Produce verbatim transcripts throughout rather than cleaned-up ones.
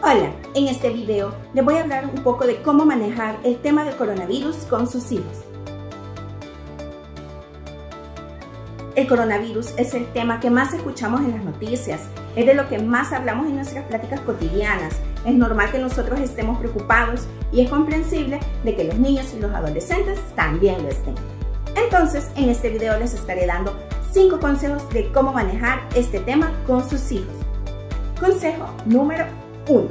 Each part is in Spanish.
Hola, en este video les voy a hablar un poco de cómo manejar el tema del coronavirus con sus hijos. El coronavirus es el tema que más escuchamos en las noticias, es de lo que más hablamos en nuestras pláticas cotidianas. Es normal que nosotros estemos preocupados y es comprensible de que los niños y los adolescentes también lo estén. Entonces, en este video les estaré dando cinco consejos de cómo manejar este tema con sus hijos. Consejo número uno.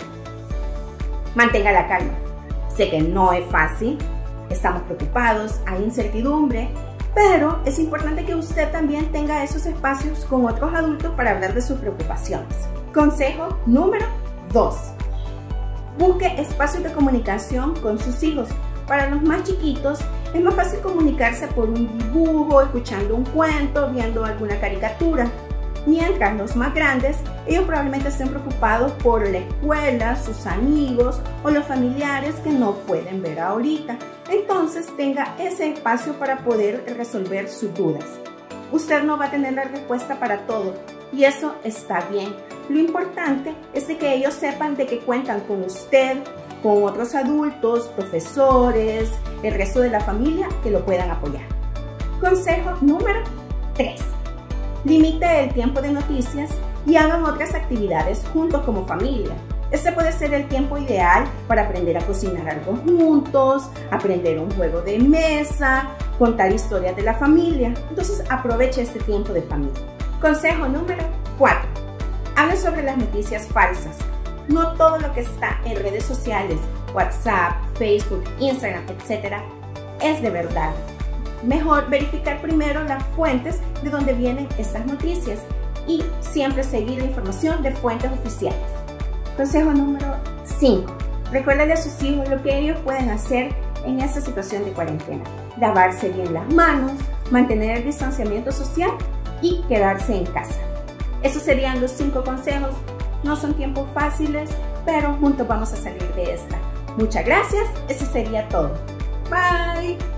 Mantenga la calma. Sé que no es fácil, estamos preocupados, hay incertidumbre, pero es importante que usted también tenga esos espacios con otros adultos para hablar de sus preocupaciones. Consejo número dos. Busque espacios de comunicación con sus hijos. Para los más chiquitos es más fácil comunicarse por un dibujo, escuchando un cuento, viendo alguna caricatura. Mientras los más grandes, ellos probablemente estén preocupados por la escuela, sus amigos o los familiares que no pueden ver ahorita. Entonces tenga ese espacio para poder resolver sus dudas. Usted no va a tener la respuesta para todo y eso está bien. Lo importante es de que ellos sepan de que cuentan con usted, con otros adultos, profesores, el resto de la familia que lo puedan apoyar. Consejo número tres. Limite el tiempo de noticias y hagan otras actividades juntos como familia. Este puede ser el tiempo ideal para aprender a cocinar algo juntos, aprender un juego de mesa, contar historias de la familia. Entonces aproveche este tiempo de familia. Consejo número cuatro. Hable sobre las noticias falsas. No todo lo que está en redes sociales, WhatsApp, Facebook, Instagram, etcétera, es de verdad. Mejor verificar primero las fuentes de donde vienen estas noticias y siempre seguir la información de fuentes oficiales. Consejo número cinco. Recuérdale a sus hijos lo que ellos pueden hacer en esta situación de cuarentena. Lavarse bien las manos, mantener el distanciamiento social y quedarse en casa. Esos serían los cinco consejos. No son tiempos fáciles, pero juntos vamos a salir de esta. Muchas gracias. Eso sería todo. Bye.